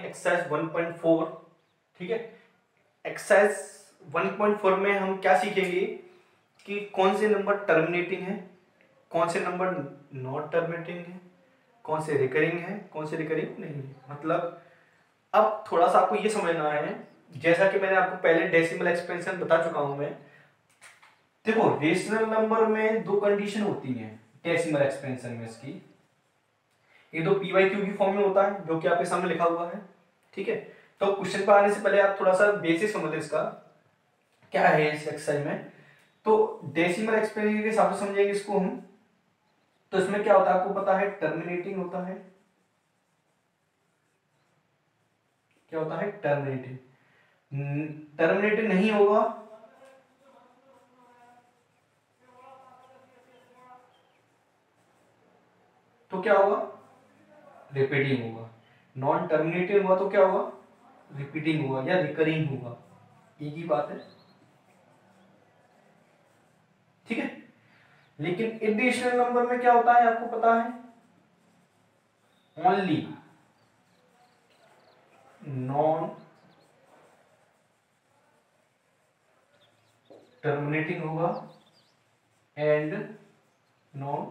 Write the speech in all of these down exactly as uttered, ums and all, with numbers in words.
Exercise one point four. ठीक है, exercise one point four में हम क्या सीखेंगे कि कौन से नंबर टर्मिनेटिंग है, कौन से नंबर नॉट टर्मिनेटिंग है, कौन से रिकरिंग है, कौन से रिकरिंग नहीं है। मतलब अब थोड़ा सा आपको ये समझना है, जैसा कि मैंने आपको पहले डेसिमल एक्सपेंशन बता चुका हूं मैं। देखो रेशनल नंबर में दो कंडीशन होती हैं डेसिमल एक्सपेंशन में इसकी, ये दो पी वाई क्यू की फॉर्म में होता है जो कि आपके सामने लिखा हुआ है। ठीक है, तो क्वेश्चन पर आने से पहले आप थोड़ा सा बेसिक समझ लें इसका क्या है इस एक्सरसाइज में। तो डेसिमल एक्सपेंशन के हिसाब से समझेंगे इसको हम। तो इसमें क्या होता है आपको पता है, टर्मिनेटिंग होता है। क्या होता है, टर्मिनेटिंग। टर्मिनेटिंग नहीं होगा तो क्या होगा, रिपीटिंग होगा। नॉन टर्मिनेटिंग हुआ तो क्या होगा, रिपीटिंग होगा या रिकरिंग होगा, एक ही बात है। ठीक है, लेकिन एडिशनल नंबर में क्या होता है आपको पता है, ओनली नॉन टर्मिनेटिंग होगा एंड नॉन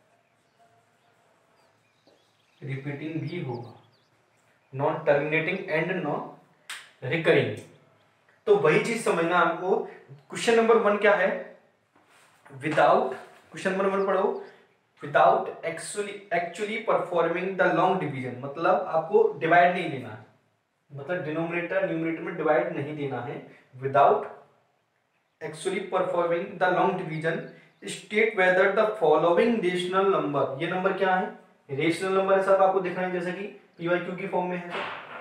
रिपीटिंग भी होगा। Non terminating and non recurring. तो वही चीज समझना आपको। क्वेश्चन नंबर वन क्या है, विदाउट, क्वेश्चन नंबर वन पढ़ो, without actually actually performing the long division. मतलब आपको डिवाइड नहीं देना है, मतलब डिनोमिनेटर न्यूमरेटर में डिवाइड नहीं देना है। Without actually performing the long division state whether the following rational number, ये नंबर क्या है, रेशनल नंबर है सब आपको दिख रहे हैं जैसे कि पी वाई क्यू की फॉर्म में है।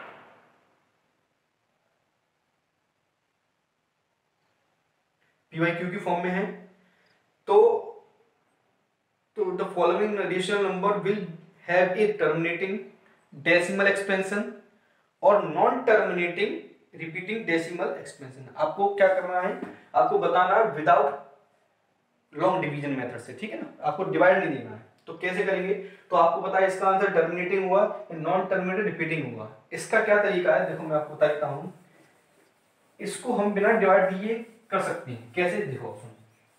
पी वाई क्यू की फॉर्म में है तो तो the following rational number will have a terminating decimal expansion और non terminating repeating decimal expansion. आपको क्या करना है, आपको बताना है विदाउट लॉन्ग डिवीजन मेथड से। ठीक है ना, आपको डिवाइड नहीं देना है। तो कैसे करेंगे, तो आपको पता है इसका आंसर टर्मिनेटिंग हुआ, नॉन टर्मिनेटिंग रिपीटिंग हुआ। इसका क्या तरीका है, देखो मैं आपको बता देता हूं। इसको हम बिना डिवाइड दिए कर सकते हैं। कैसे, देखो ऑप्शन।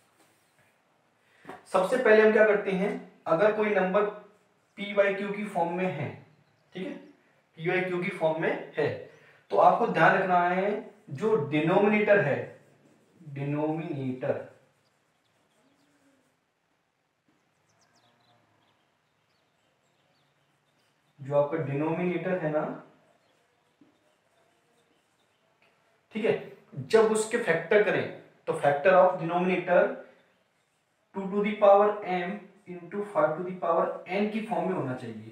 सबसे पहले हम क्या करते हैं, अगर कोई नंबर पी वाई क्यू की फॉर्म में है, ठीक है, पी वाई क्यू की फॉर्म में है, तो आपको ध्यान रखना है जो डिनोमिनेटर है, डिनोमिनेटर जो आपका डिनोमिनेटर है ना, ठीक है, जब उसके फैक्टर करें तो factor of denominator two to the power M into five to the power N की फॉर्म में होना चाहिए।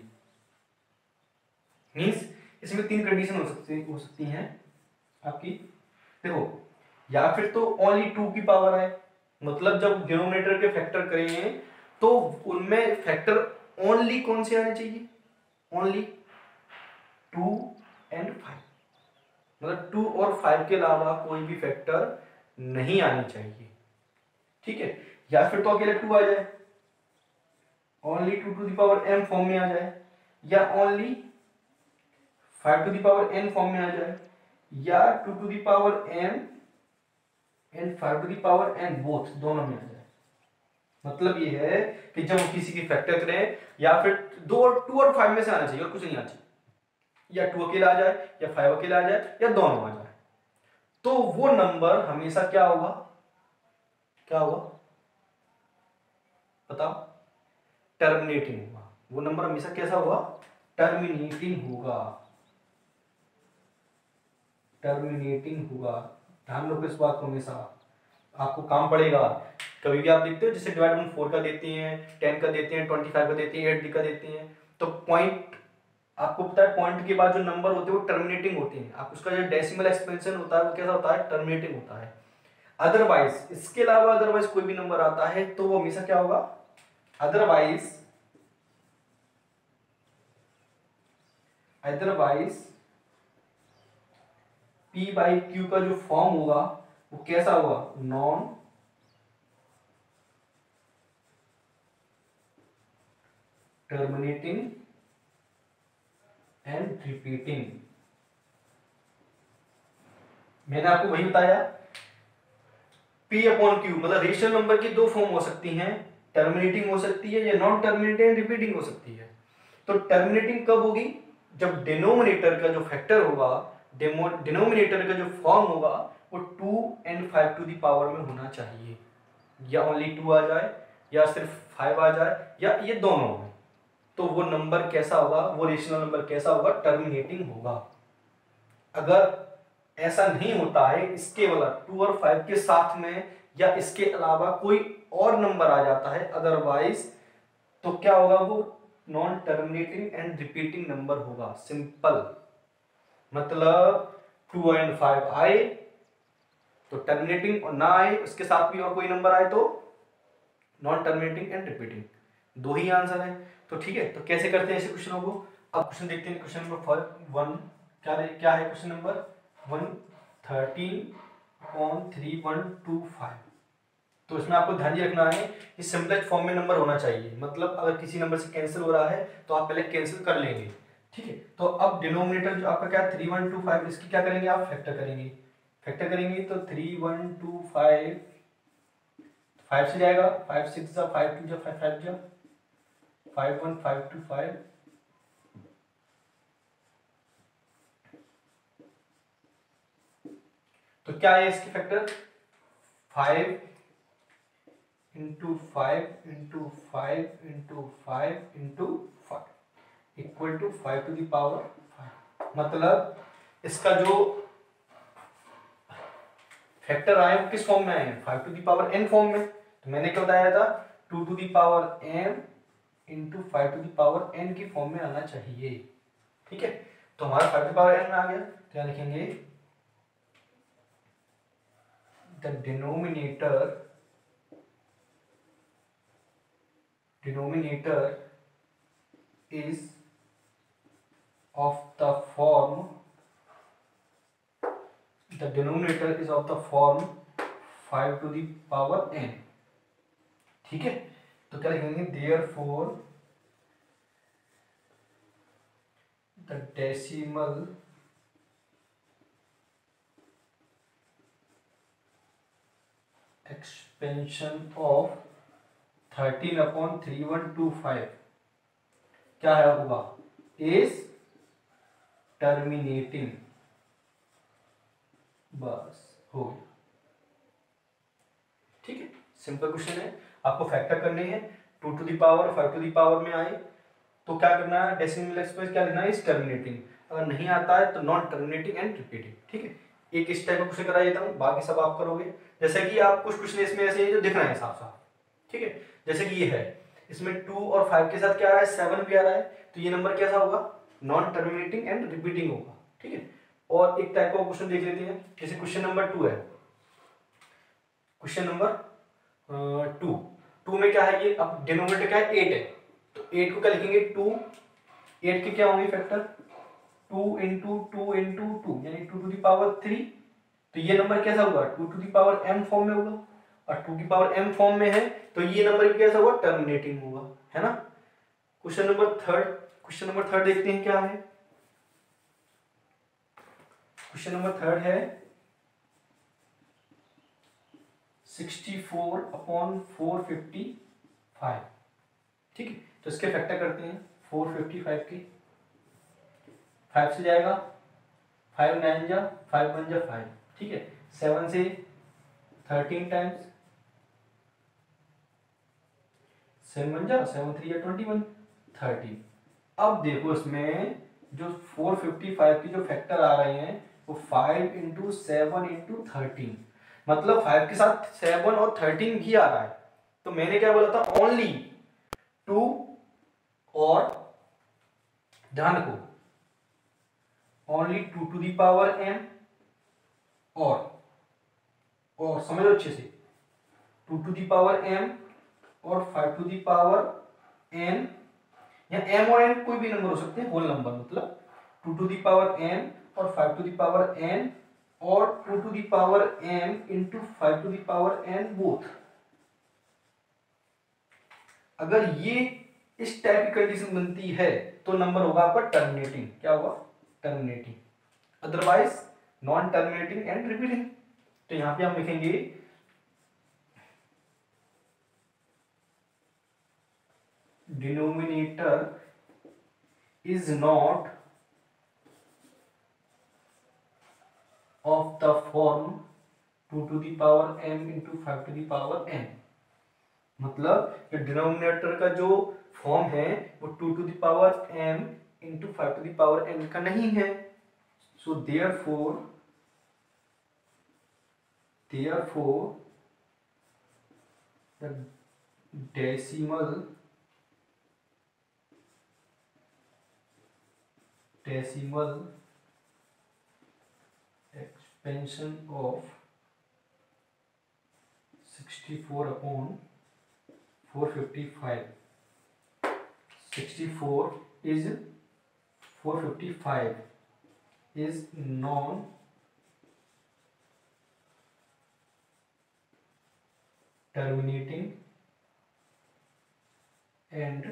मीन्स इसमें तीन कंडीशन हो सकती हो सकती हैं आपकी। देखो, या फिर तो ओनली टू की पावर है, मतलब जब डिनोमिनेटर के फैक्टर करेंगे तो उनमें फैक्टर ओनली कौन से आने चाहिए, ओनली टू एंड फाइव, मतलब टू और फाइव के अलावा कोई भी फैक्टर नहीं आनी चाहिए। ठीक है, या फिर तो अकेले टू आ जाए, only two to the power M form में आ जाए, या only five to the power N form में आ जाए, या two to the power M and five to the power N both दोनों में आ जाए। मतलब ये है कि जब हम किसी की फैक्टर करें या फिर दो और टू और फाइव में से आना चाहिए और कुछ नहीं आना चाहिए, या टू अकेला आ जाए या फाइव अकेला आ जाए या दोनों आ जाए, तो वो नंबर हमेशा क्या होगा, क्या होगा बताओ, टर्मिनेटिंग होगा। वो नंबर हमेशा कैसा होगा, टर्मिनेटिंग होगा, टर्मिनेटिंग होगा। ध्यान रखो इस बात को, हमेशा आपको काम पड़ेगा। कभी भी आप देखते हो जैसे डिवाइड बाय फोर का देते हैं, टेन का देते हैं, ट्वेंटी फाइव का देते हैं, एट का देते हैं, तो पॉइंट आपको पता है पॉइंट के बाद जो नंबर होते हैं वो टर्मिनेटिंग होते हैं। आप उसका जो डेसिमल एक्सपेंशन होता है वो कैसा होता है, टर्मिनेटिंग होता है। अदरवाइज इसके अलावा अदरवाइज कोई भी नंबर आता है तो वो हमेशा क्या होगा, otherwise otherwise P by Q का जो फॉर्म होगा वो कैसा होगा, नॉन टर्मिनेटिंग एंड रिपीटिंग। मैंने आपको वही बताया, P अपॉन Q मतलब रेशनल नंबर की दो फॉर्म हो सकती हैं, टर्मिनेटिंग हो सकती है या नॉन टर्मिनेटिंग रिपीटिंग हो सकती है। तो टर्मिनेटिंग कब होगी, जब डिनोमिनेटर का जो फैक्टर होगा, डिनोमिनेटर का जो फॉर्म होगा वो two and five to the power में होना चाहिए, या ओनली टू आ जाए या सिर्फ फाइव आ जाए या ये दोनों हो, तो वो नंबर कैसा होगा, वो रेशनल नंबर कैसा होगा, टर्मिनेटिंग होगा। अगर ऐसा नहीं होता है, इसके वाला टू और फाइव के साथ में या इसके अलावा कोई और नंबर आ जाता है अदरवाइज, तो क्या होगा, वो non terminating and repeating number होगा। सिंपल मतलब टू एंड फाइव आए तो टर्मिनेटिंग, और ना आए उसके साथ भी और कोई नंबर आए तो नॉन टर्मिनेटिंग एंड रिपीटिंग, दो ही आंसर है। तो ठीक है, तो कैसे करते हैं ऐसे क्वेश्चनों को। अब क्वेश्चन देखते हैं, क्वेश्चन नंबर वन क्या क्या है, question number one thirteen upon three one two five. तो इसमें आपको ध्यान रखना है कि सिंपलेस्ट फॉर्म में नंबर होना चाहिए, मतलब अगर किसी नंबर से कैंसिल हो रहा है तो आप पहले कैंसिल कर लेंगे, ठीक है। तो अब डिनोमिनेटर जो आपका क्या है थ्री वन टू फाइव, इसकी क्या करेंगे आप, फैक्टर करेंगे। फैक्टर करेंगे तो three one two five, five से जाएगा, फाइव सिक्स जा फाइव टू जा फाइव फाइव जा five one five two five, तो क्या है इसके factor, five into five into five into five into five equal to five to the power five. मतलब इसका जो फैक्टर आए वो किस फॉर्म में आए, five to the power N form में। तो मैंने क्या बताया था, two to the power M into five to the power N की फॉर्म में आना चाहिए, ठीक है। तो हमारा five to the power n में आ गया, तो क्या लिखेंगे, the denominator denominator is of the form the denominator is of the form five to the power n, ठीक है। तो क्या लिखेंगे, therefore the decimal expansion of thirteen upon three one two five क्या है होगा, इज टर्मिनेटिंग, बस हो गया, ठीक है। सिंपल क्वेश्चन है, आपको फैक्टर करने हैं, two to the power five to the power में आए तो क्या करना है, डेसिमल एक्सप्रेस क्या लिखना है, इज टर्मिनेटिंग। अगर नहीं आता है तो नॉन टर्मिनेटिंग एंड रिपीटिंग, ठीक है। एक इस टाइप का क्वेश्चन करा देता हूँ, बाकी सब आप करोगे। जैसे कि आप कुछ क्वेश्चन इसमें ऐसे जो दिख रहे हैं साफ साफ, ठीक है। जैसे कि ये है, इसमें टू और फाइव के साथ क्या आ रहा है, सेवन भी आ रहा है, तो ये नंबर कैसा होगा, नॉन टर्मिनेटिंग एंड रिपीटिंग होगा, ठीक है। और एक टाइप का क्वेश्चन देख लेते हैं, जैसे क्वेश्चन नंबर टू है, क्वेश्चन नंबर टू टू में क्या है, ये अब डिनोमिनेटर क्या है, एट है, तो एट को क्या लिखेंगे, टू, एट के क्या होंगे factor, two into two into two यानी two to the power three, तो ये नंबर कैसा होगा, two to the power M form में होगा, और टू की पावर एम फॉर्म में है तो ये नंबर भी कैसा होगा, टर्मिनेटिंग होगा, है ना। Question number third question number third देखते हैं क्या है, क्वेश्चन नंबर थर्ड है sixty four upon four fifty five, ठीक है। तो इसके फैक्टर करते हैं, फोर फिफ्टी फाइव की, फाइव से जाएगा, फाइव नाइन जा फाइव वन जा फाइव, ठीक है। सेवन से थर्टीन टाइम्स, सेवन वन जा सेवन थ्री या ट्वेंटी वन, थर्टी। अब देखो इसमें जो फोर फिफ्टी फाइव की जो फैक्टर आ रहे हैं वो five into seven into thirteen, मतलब फाइव के साथ सेवन और थर्टीन भी आ रहा है। तो मैंने क्या बोला था, ओनली टू, और ध्यान रखो only two to the power m, और और समझो अच्छे से, two to the power m और five to the power n, या एम और एन कोई भी नंबर हो सकते हैं, होल नंबर, मतलब two to the power n और five to the power n और two to the power M into five to the power N both. अगर ये इस टाइप की कंडीशन बनती है तो नंबर होगा आपका टर्मिनेटिंग, क्या होगा, terminating. Otherwise non terminating and repeating. तो यहाँ पे हम लिखेंगे denominator is not of the form two to the power m into five to the power n। मतलब डिनोमिनेटर का जो फॉर्म है वो two to the power m into five to the power n का नहीं है। So therefore therefore the decimal decimal expansion of sixty four upon four fifty five sixty four is four fifty-five is non terminating and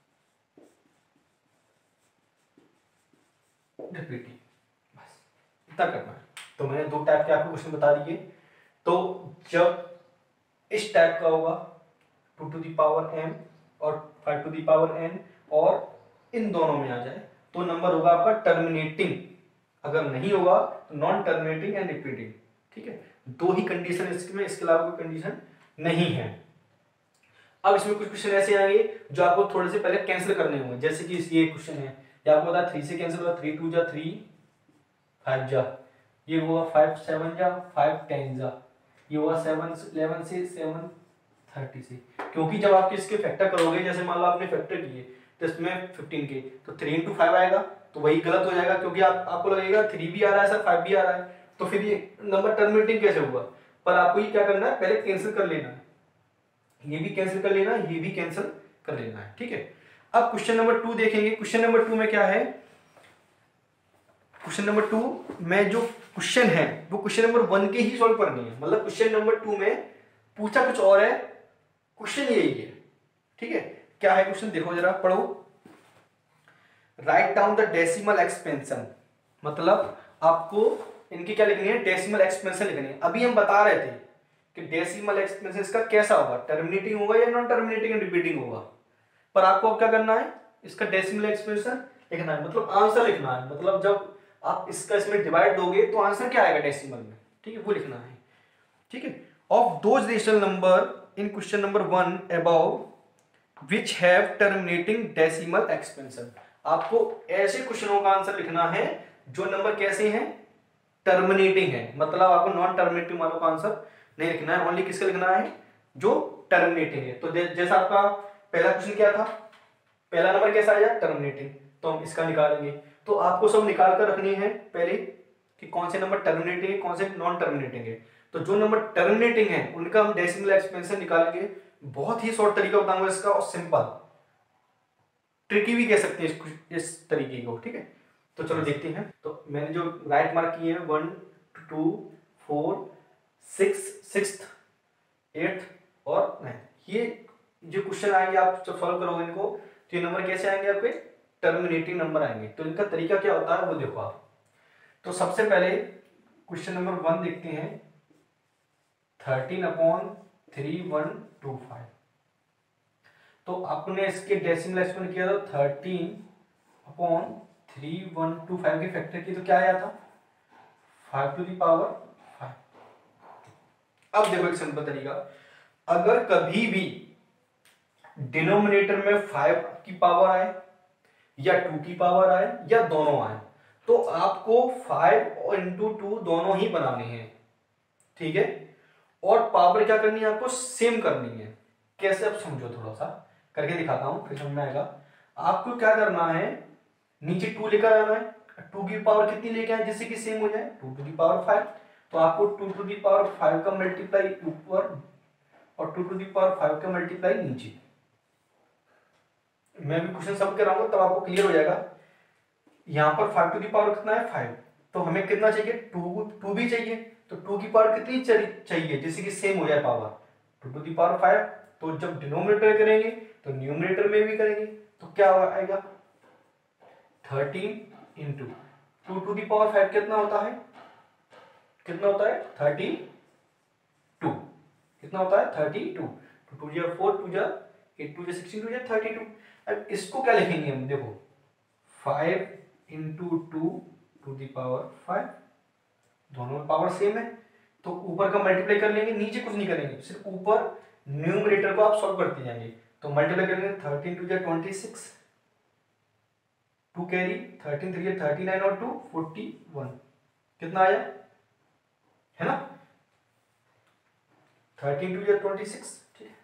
repeating। बस इतना करना है। तो मैंने दो टाइप के आपको क्वेश्चन बता दिए। तो जब इस टाइप का होगा two to the power m और five to the power n और इन दोनों में आ जाए तो नंबर होगा आपका टर्मिनेटिंग, अगर नहीं होगा तो नॉन टर्मिनेटिंग एंड रिपीटिंग। ठीक है, दो ही कंडीशन इसमें, इसके अलावा कोई कंडीशन नहीं है। अब इसमें कुछ क्वेश्चन ऐसे आएंगे जो आपको थोड़े से पहले कैंसिल करने होंगे, जैसे कि ये क्वेश्चन है, ये आपको पता है थ्री से कैंसिल होगा, थ्री टू जा थ्री, फाइव जा ये हुआ, फाइव सेवन जा फाइव टेन जा ये हुआ, सेवन इलेवन से सेवन थर्टी से। क्योंकि जब आप इसके फैक्टर करोगे, जैसे मान लो आपने फैक्टर किए तो इसमें फिफ्टीन के, तो थ्री इंटू फाइव आएगा तो वही गलत हो जाएगा, क्योंकि आप आपको लगेगा थ्री भी आ रहा है सर, फाइव भी आ रहा है, तो फिर ये नंबर टर्मिनेटिंग कैसे हुआ। पर आपको ये क्या करना है, पहले कैंसिल कर लेना है, ये भी कैंसिल कर लेना है, ये भी कैंसिल कर लेना है। ठीक है, अब क्वेश्चन नंबर टू देखेंगे। क्वेश्चन नंबर टू में क्या है, क्वेश्चन नंबर टू में जो क्वेश्चन है वो क्वेश्चन नंबर वन के ही सॉल्व करनी है। मतलब क्वेश्चन नंबर टू में पूछा कुछ और है, क्वेश्चन यही है। ठीक है, क्या है क्वेश्चन, देखो जरा पढ़ो। Write down the decimal expansion, मतलब आपको इनकी क्या लिखनी है, डेसिमल एक्सपेंशन लिखनी है। अभी हम बता रहे थे कि डेसिमल एक्सपेंशन इसका कैसा होगा, टर्मिनेटिंग होगा या नॉन टर्मिनेटिंग एंड रिपीटिंग होगा। पर आपको अब क्या करना है, इसका डेसिमल एक्सपेंशन लिखना है, मतलब आंसर लिखना है। मतलब जब आप इसका इसमें डिवाइड दोगे तो आंसर क्या आएगा डेसिमल में, ठीक है, वो लिखना है। ठीक है, of those rational number in question number one about which have terminating decimal expansion. आपको ऐसे क्वेश्चनों का आंसर लिखना है जो नंबर कैसे हैं, टर्मिनेटिंग है। मतलब आपको नॉन टर्मिनेटिंग वालों का आंसर नहीं लिखना है, ओनली किसका लिखना है, जो टर्मिनेटिंग है। तो जैसा आपका पहला क्वेश्चन क्या था, पहला नंबर कैसा आया, टर्मिनेटिंग, तो हम इसका निकालेंगे। तो आपको सब निकाल कर रखनी है पहले कि कौन से नंबर टर्मिनेटिंग है, कौन से नॉन टर्मिनेटिंग है। तो जो नंबर टर्मिनेटिंग है उनका हम डेसिमल एक्सपेंशन निकालेंगे। बहुत ही शॉर्ट तरीका बताऊंगा इसका, और सिंपल, ट्रिकी भी कह सकते हैं इस, इस तरीके को। ठीक है, तो चलो देखते हैं। तो मैंने जो राइट मार्क किए हैं, one two four six six eight और नाइन, ये जो क्वेश्चन आएंगे आप जब सॉल्व करोगे इनको तो ये नंबर कैसे आएंगे, आपके टर्मिनेटिंग नंबर आएंगे। तो इनका तरीका क्या होता है वो देखो आप। तो सबसे पहले क्वेश्चन नंबर वन देखते हैं, thirteen upon three one two five. तो आपने इसके डेसिमल एक्सपेंड किया था, thirteen upon three one two five के फैक्टर की, तो क्या आया था, five to the power five. अब देखो एक सिंपल तरीका, अगर कभी भी डिनोमिनेटर में फाइव की पावर आए या टू की पावर आए या दोनों आए, तो आपको फाइव इंटू टू दोनों ही बनाने हैं। ठीक है, और पावर क्या करनी है, आपको सेम करनी है। कैसे, अब समझो, थोड़ा सा करके दिखाता हूं फिर समझ में आएगा। आपको क्या करना है, नीचे टू लेकर आना है, टू की पावर कितनी लेके आए जिससे कि सेम हो जाए, two to the power five. तो आपको two to the power five का मल्टीप्लाई ऊपर और two to the power five का मल्टीप्लाई नीचे। मैं भी क्वेश्चन सब कराऊंगा तब आपको क्लियर हो जाएगा। यहां पर फाइव टू दी पावर कितना है, फाइव, तो हमें कितना चाहिए, टू टू भी चाहिए। तो टू की पावर कितनी चाहिए जिससे कि सेम हो जाए power, two to the power five. तो जब डिनोमिनेटर करेंगे तो न्यूमरेटर में भी करेंगे, तो क्या आएगा, thirteen into two to the power five कितना होता है, कितना होता है थर्टी टू, कितना होता है थर्टी टू, टू टू जा फोर, टू जा एट, टू जा सिक्सटीन, टू जा थर्टी टू। अब इसको क्या लिखेंगे हम, देखो five into two to the power five, दोनों में पावर सेम है तो ऊपर का मल्टीप्लाई कर लेंगे, नीचे कुछ नहीं करेंगे, सिर्फ ऊपर न्यूमरेटर को आप सॉल्व करते जाएंगे। तो मल्टीप्लाई करेंगे, थर्टीन टू जा twenty six, two carry, thirteen three thirty nine और टू फोर्टी वन, कितना आया, है ना, थर्टीन टू जा ट्वेंटी सिक्स, ठीक है,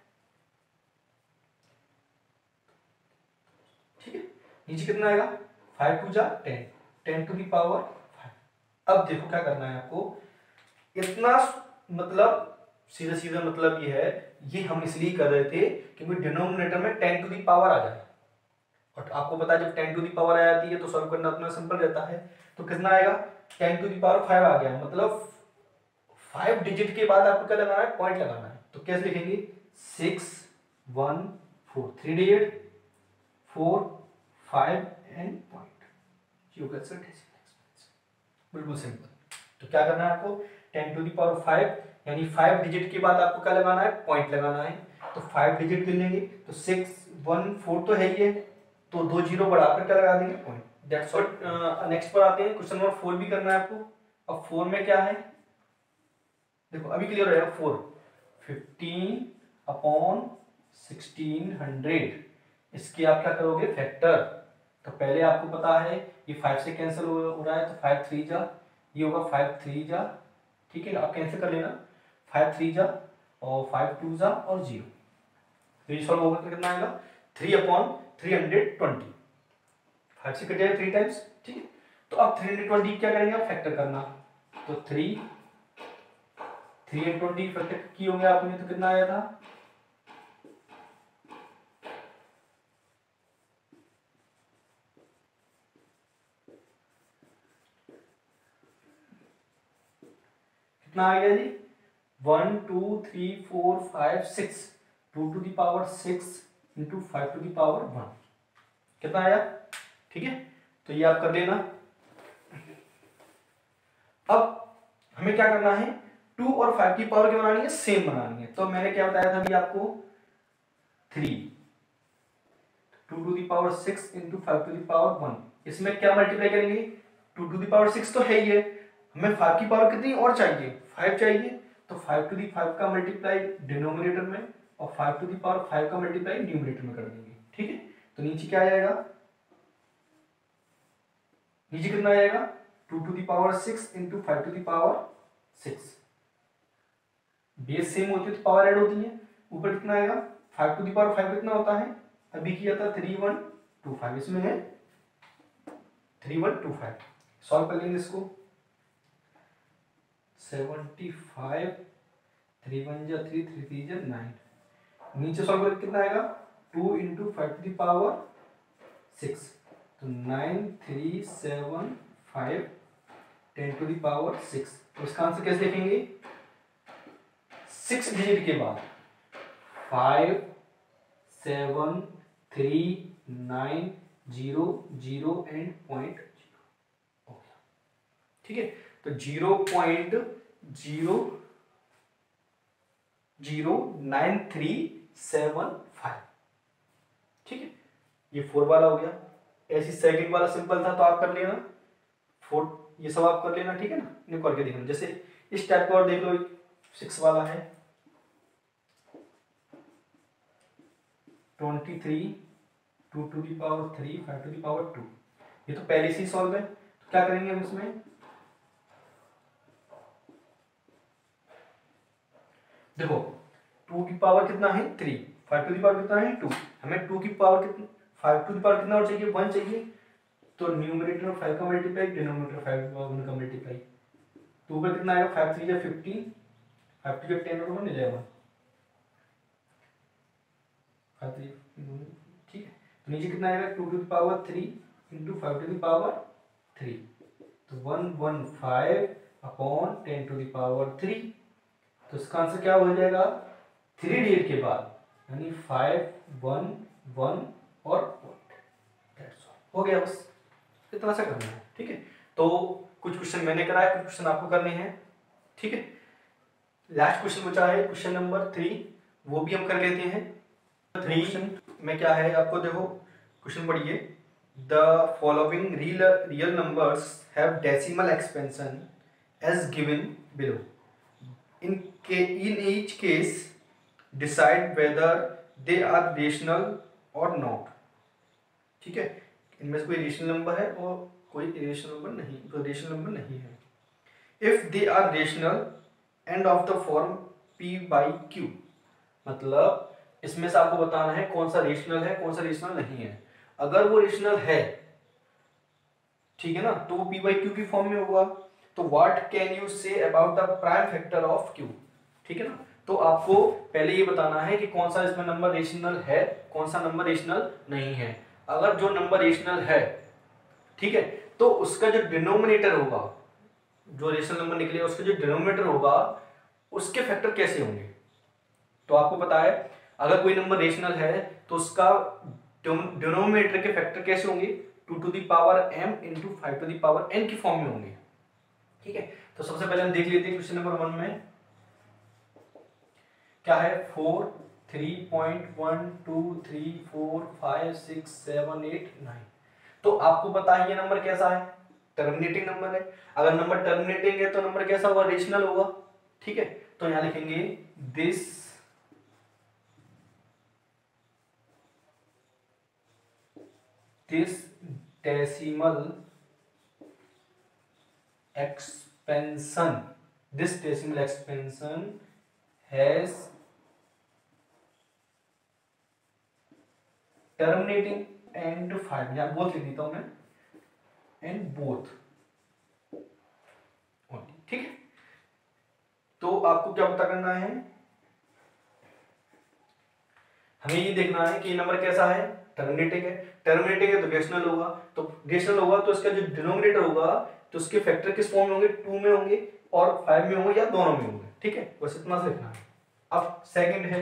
ठीक है। नीचे कितना आएगा, फाइव टू जा ten, ten to the power five. अब देखो क्या करना है आपको, इतना मतलब सीधा सीधा मतलब ये है, ये हम इसलिए कर रहे थे क्योंकि डिनोमिनेटर में टेन टू दी पावर आ जाए, और आपको पता है जब टेन टू दी पावर आ जाती है तो सॉल्व करना उतना सिंपल रहता है। तो कितना आएगा, ten to the power five आ गया, मतलब फाइव डिजिट के बाद आपको क्या लगाना है, पॉइंट लगाना है। तो कैसे लिखेंगे, six one four, three digit, four five and point, बिल्कुल सिंपल। तो क्या करना है आपको, ten to the power five यानी फाइव डिजिट के बाद आपको क्या लगाना है, पॉइंट लगाना है। तो फाइव डिजिट गिन लेंगे, तो सिक्स वन फोर तो है ही है, तो दो जीरो बढ़ाकर क्या लगा देंगे, पॉइंट, दैट्स व्हाट। नेक्स्ट पर आते हैं, क्वेश्चन नंबर फोर भी करना है आपको। अब फोर में क्या है, देखो अभी क्लियर हो जाएगा, four fifteen upon sixteen hundred, इसके आप क्या करोगे, फैक्टर। तो पहले आपको पता है ये फाइव से कैंसिल हो रहा है, तो फाइव थ्री जा, ये होगा फाइव थ्री जा, ठीक है, आप कैंसिल कर लेना, फाइव थ्री जा और फाइव टू जा और जीरो, तो ये सॉल्व होगा तो कितना आएगा, three upon three hundred twenty, five से कट जाएगा थ्री टाइम्स, ठीक है। तो अब थ्री हंड्रेड ट्वेंटी क्या करेंगे आप, फैक्टर करना, तो three three and twenty factor की होंगे आपने, तो कितना आया था, कितना आ गया जी, one two three four five six, two to the power six into five to the power one, कितना आया, ठीक है। तो ये आप कर लेना। अब हमें क्या करना है, टू और फाइव की पावर क्या बनानी है, सेम बनानी है। तो मैंने क्या बताया था अभी आपको, three, two to the power six into five to the power one, इसमें क्या मल्टीप्लाई करेंगे, two to the power six तो है ही है, हमें फाइव की पावर कितनी और चाहिए, फाइव चाहिए, तो फाइव टू दी फाइव का मल्टीप्लाई डिनोमिनेटर में और five to the power five का मल्टीप्लाई न्यूमरेटर में कर देंगे, ठीक है। तो नीचे क्या आ जाएगा, नीचे कितना आएगा, two to the power six into five to the power six, base same होती है तो पावर ऐड होती है, ऊपर कितना आएगा, five to the power five कितना होता है, अभी किया था थ्री वन टू फाइव, इसमें है three one two five, solve कर लेंगे इसको, सेवेंटी फाइव, थ्री वन जा थ्री, थ्री थ्री जा नाइन, नीचे सॉल्व करके कितना आएगा, two into five to the power six, तो nine three seven five, ten to the power six. तो इसका आंसर कैसे लिखेंगे, सिक्स डिजिट के बाद five seven three nine zero zero and point zero, ठीक है। तो zero point zero zero nine three seven five, ठीक है, ये फोर वाला हो गया। ऐसी सेकंड वाला सिंपल था तो आप कर लेना, फोर ये सब आप कर लेना, ठीक है ना, इन्हें करके देखना। जैसे इस टाइप का और देख लो, सिक्स वाला है, twenty three, two to the power three, five to the power two, ये तो पहले से ही सॉल्व है। तो क्या करेंगे हम इसमें, देखो टू की पावर कितना है three, five to the power कितना है टू, हमें टू की पावर कितना, फाइव टू दी पावर कितना और चाहिए, वन चाहिए, तो न्यूमरेटर फाइव का मल्टीप्लाई, डिनोमिनेटर फाइव वन का मल्टीप्लाई, तो ऊपर कितना आएगा, फाइव थ्री जा फिफ्टीन, फाइव टू जा टेन और वन इलेवन, फाइव थ्री, ठीक है। तो नीचे कितना आएगा, two to the power three into five to the power three, तो one one five upon ten to the power three. तो इसका आंसर क्या हो जाएगा, थ्री डिजिट के बाद यानी फाइव वन वन और पॉइंट, हो गया, बस इतना सा करना है, ठीक है। तो कुछ क्वेश्चन मैंने कराया, कुछ क्वेश्चन आपको करने हैं, ठीक है, लास्ट क्वेश्चन बचा है क्वेश्चन नंबर थ्री, वो भी हम कर लेते हैं। थ्री में क्या है आपको देखो, क्वेश्चन पढ़िए, the following real real numbers have decimal expansion as given below, in के in each case decide whether they are rational और नॉट। ठीक है, इनमें से कोई रेशनल नंबर है और कोई इरेशनल नंबर नहीं, तो रेशनल नंबर नहीं है। If they are rational and of the form p by q, मतलब इसमें से आपको बताना है कौन सा रेशनल है कौन सा रेशनल नहीं है। अगर वो रेशनल है, ठीक है ना, तो वो पी बाई क्यू की फॉर्म में होगा। तो what can you say about the prime factor of q, ठीक है ना। तो आपको पहले ये बताना है कि कौन सा इसमें नंबर रेशनल है कौन सा नंबर रेशनल नहीं है। अगर जो नंबर रेशनल है, ठीक है, तो उसका जो डिनोमिनेटर होगा, जो रेशनल नंबर निकलेगा उसका जो डिनोमिनेटर होगा उसके फैक्टर कैसे होंगे। तो आपको पता है अगर कोई नंबर रेशनल है तो उसका डिनोमिनेटर के फैक्टर कैसे होंगे, two to the power M into five to the power N की फॉर्म में होंगे। ठीक है, तो सबसे पहले हम देख लेते हैं क्वेश्चन नंबर वन में क्या है, four three point one two three four five six seven eight nine. तो आपको पता है ये नंबर कैसा है, टर्मिनेटिंग नंबर है। अगर नंबर टर्मिनेटिंग है तो नंबर कैसा होगा, रेशनल होगा। ठीक है, तो यहां लिखेंगे this this decimal expansion this decimal expansion has terminating and five, यहां बोथ लिख देता हूं मैं, एंड बोथ। ठीक है, तो आपको क्या पता करना है, हमें ये देखना है कि ये नंबर कैसा है, टर्मिनेटिंग है। टर्मिनेटिंग है तो रेशनल होगा, तो रेशनल होगा तो इसका जो डिनोमिनेटर होगा तो उसके फैक्टर किस फॉर्म में होंगे, टू में होंगे और फाइव में होंगे या दोनों में होंगे। ठीक है, बस इतना से लिखना है। अब सेकंड है,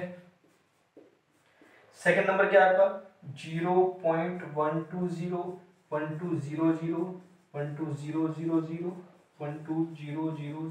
सेकंड नंबर क्या है आपका, zero point one two zero one two zero zero one two zero zero zero one two zero zero.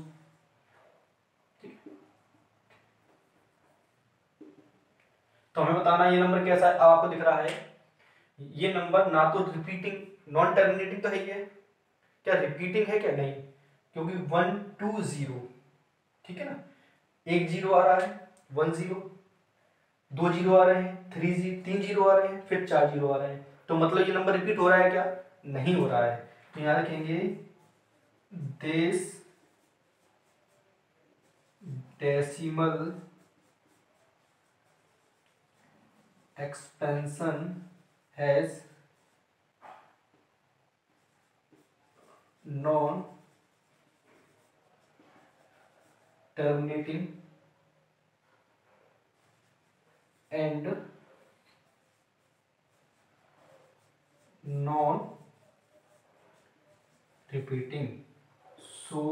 तो हमें बताना ये नंबर कैसा है। अब आपको दिख रहा है ये नंबर ना तो रिपीटिंग नॉन टर्मिनेटिंग तो है, ये क्या रिपीटिंग है क्या, नहीं, क्योंकि वन टू जीरो, ठीक है ना, एक जीरो आ रहा है, वन जीरो, दो जीरो आ रहे हैं, थ्री जीरो, तीन जीरो आ रहे हैं, फिर चार जीरो आ रहे हैं। तो मतलब ये नंबर रिपीट हो रहा है क्या, नहीं हो रहा है। तो यहां रखेंगे this decimal expansion has non terminating and non repeating, so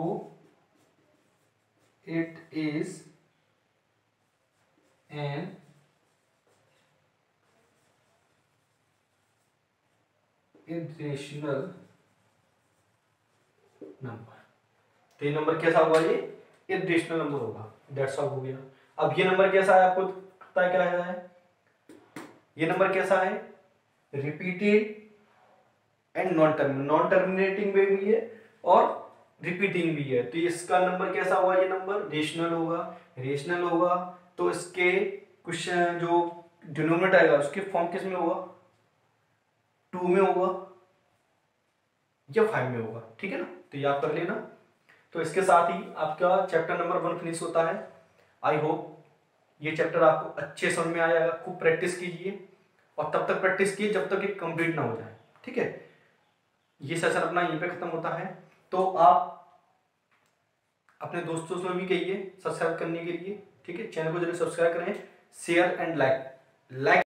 it is an irrational number. तो ये नंबर कैसा होगा, ये इरेशनल नंबर होगा। दैट्स ऑल हो गया। अब ये नंबर कैसा है, आपको पता है क्या है, ये नंबर कैसा है, repeated and non terminating, non terminating में भी है और रिपीटिंग भी है। तो इसका नंबर कैसा होगा, ये नंबर रेशनल होगा। रेशनल होगा तो इसके कुछ जो डिनोमिनेटर आएगा उसके फॉर्म किस में होगा, टू में होगा या फाइव में होगा। ठीक है ना, तो याद कर लेना। तो इसके साथ ही आपका चैप्टर नंबर वन फिनिश होता है। आई होप ये चैप्टर आपको अच्छे समझ में आएगा। खूब प्रैक्टिस कीजिए और तब तक प्रैक्टिस कीजिए जब तक ये कंप्लीट ना हो जाए। ठीक है, ये सेशन अपना यहीं पे खत्म होता है। तो आप अपने दोस्तों से भी कहिए सब्सक्राइब करने के लिए। ठीक है, चैनल को जरूर सब्सक्राइब करें, शेयर एंड लाइक लाइक